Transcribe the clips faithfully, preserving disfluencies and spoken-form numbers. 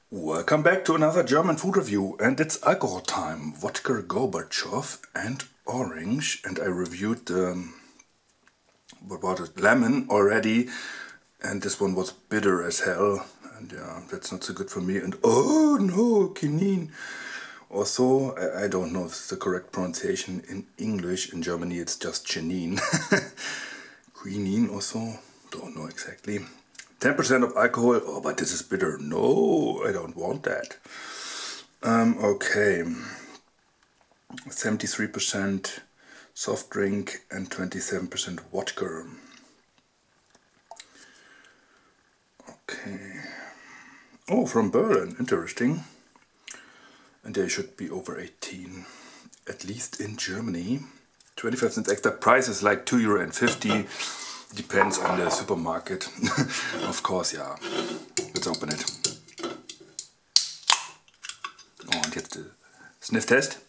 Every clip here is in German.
Welcome back to another German food review, and it's alcohol time. Vodka Gorbachev and orange, and I reviewed um, what was it, lemon already, and this one was bitter as hell, and yeah, that's not so good for me. And oh no, quinine. Also, I, I don't know if it's the correct pronunciation in English. In Germany, it's just quinine. Quinine also, don't know exactly. ten percent of alcohol, oh, but this is bitter. No, I don't want that. Um, okay, seventy-three percent soft drink and twenty-seven percent vodka. Okay. Oh, from Berlin, interesting. And they should be over eighteen, at least in Germany. twenty-five cents extra. Price is like two euro and fifty. Depends on the supermarket. Of course, yeah. Let's open it. Oh, and jetzt der Sniff-Test.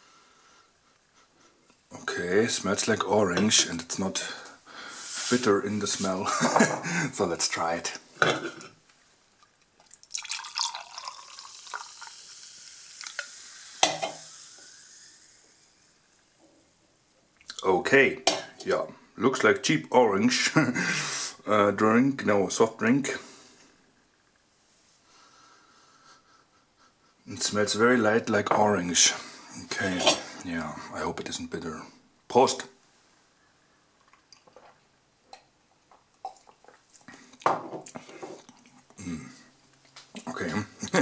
Okay, smells like orange and it's not bitter in the smell. So let's try it. Okay, yeah. Looks like cheap orange uh, drink, no, soft drink. It smells very light like orange. Okay, yeah, I hope it isn't bitter. Prost! Mm. Okay,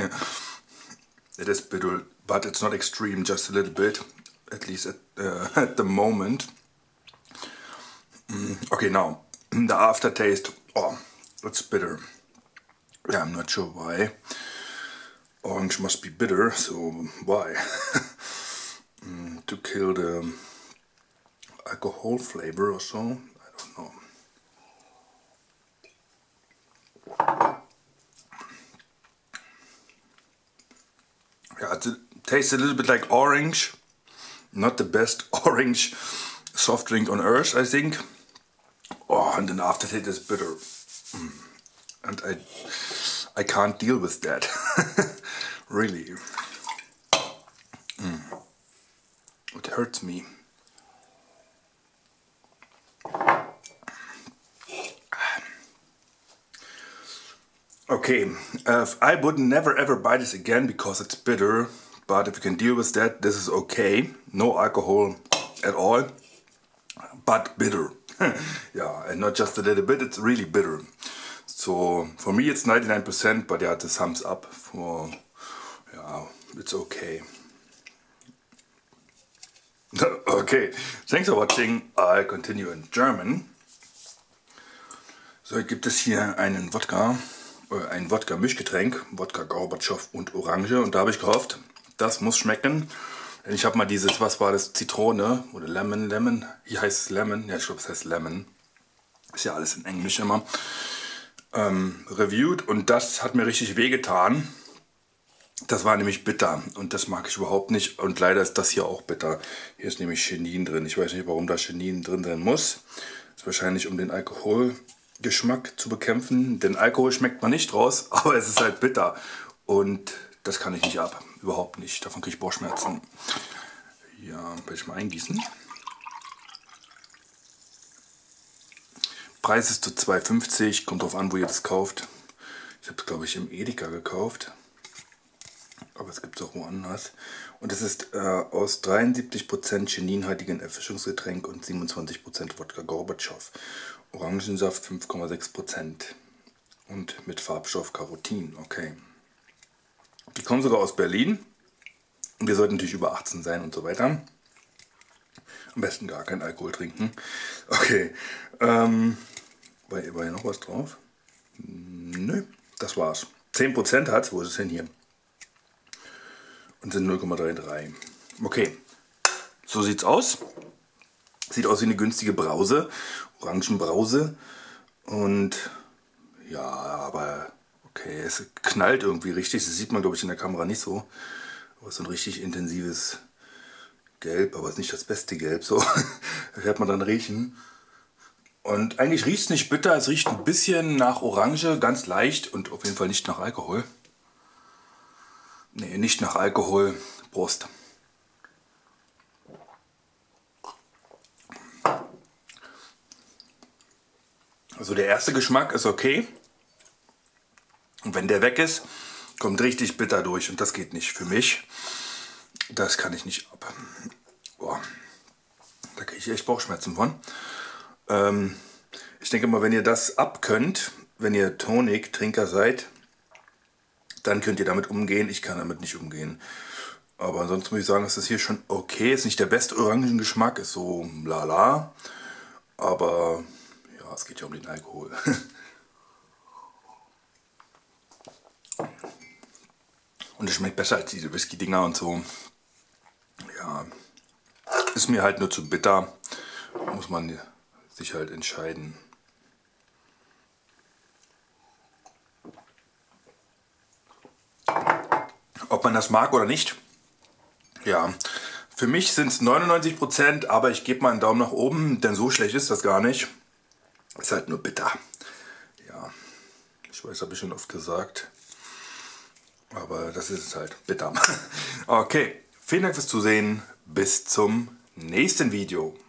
it is bitter, but it's not extreme, just a little bit, at least at, uh, at the moment. Mm, okay, now, the aftertaste, oh, it's bitter. Yeah, I'm not sure why. Orange must be bitter, so why? mm, to kill the alcohol flavor or so, I don't know. Yeah, it tastes a little bit like orange. Not the best orange soft drink on earth, I think. Oh, and then aftertaste is bitter, mm. and I I can't deal with that. Really, mm. It hurts me. Okay, uh, I would never ever buy this again because it's bitter. But if you can deal with that, this is okay. No alcohol at all, but bitter. Yeah, and not just a little bit, it's really bitter. So for me it's ninety-nine percent, but yeah, the thumbs up for, yeah, it's okay. Okay, thanks for watching. I'll continue in German. So, gibt es hier einen Wodka, äh, ein Wodka-Mischgetränk, Vodka Gorbachev und Orange, und da habe ich gehofft, das muss schmecken. Ich habe mal dieses, was war das, Zitrone oder Lemon, Lemon, hier heißt es Lemon, ja ich glaube es heißt Lemon, ist ja alles in Englisch immer, ähm, reviewed, und das hat mir richtig wehgetan. Das war nämlich bitter und das mag ich überhaupt nicht, und leider ist das hier auch bitter. Hier ist nämlich Chinin drin, ich weiß nicht, warum da Chinin drin sein muss. Das ist wahrscheinlich, um den Alkoholgeschmack zu bekämpfen. Den Alkohol schmeckt man nicht raus, aber es ist halt bitter und das kann ich nicht ab. Überhaupt nicht. Davon kriege ich Bauchschmerzen. Ja, will ich mal eingießen. Preis ist so zwei fünfzig. Kommt drauf an, wo ihr das kauft. Ich habe es, glaube ich, im Edeka gekauft. Aber es gibt es auch woanders. Und es ist äh, aus dreiundsiebzig Prozent chininhaltigen Erfrischungsgetränk und siebenundzwanzig Prozent Vodka Gorbachev. Orangensaft fünf Komma sechs Prozent. Und mit Farbstoff Carotin. Okay. Die kommen sogar aus Berlin und wir sollten natürlich über achtzehn sein und so weiter. Am besten gar keinen Alkohol trinken. Okay, ähm, war, war hier noch was drauf? Nö, das war's. zehn Prozent hat's, wo ist es denn hier? Und sind null Komma dreiunddreißig. Okay, so sieht's aus. Sieht aus wie eine günstige Brause, Orangenbrause. Und ja, aber okay, es knallt irgendwie richtig, das sieht man, glaube ich, in der Kamera nicht so. Aber es ist ein richtig intensives Gelb, aber es ist nicht das beste Gelb, so. Das hört man dann riechen. Und eigentlich riecht es nicht bitter, es riecht ein bisschen nach Orange, ganz leicht, und auf jeden Fall nicht nach Alkohol. Nee, nicht nach Alkohol. Prost. Also der erste Geschmack ist okay. Und wenn der weg ist, kommt richtig bitter durch. Und das geht nicht für mich. Das kann ich nicht ab. Boah, da kriege ich echt Bauchschmerzen von. Ähm, ich denke mal, wenn ihr das abkönnt, wenn ihr Tonic-Trinker seid, dann könnt ihr damit umgehen. Ich kann damit nicht umgehen. Aber ansonsten muss ich sagen, ist das hier schon okay. Ist nicht der beste Orangengeschmack, ist so lala. Aber ja, es geht ja um den Alkohol. Und es schmeckt besser als diese Whisky-Dinger und so. Ja, ist mir halt nur zu bitter. Muss man sich halt entscheiden. Ob man das mag oder nicht. Ja, für mich sind es neunundneunzig Prozent, aber ich gebe mal einen Daumen nach oben, denn so schlecht ist das gar nicht. Ist halt nur bitter. Ja, ich weiß, habe ich schon oft gesagt. Aber das ist es halt, bitter. Okay, vielen Dank fürs Zusehen. Bis zum nächsten Video.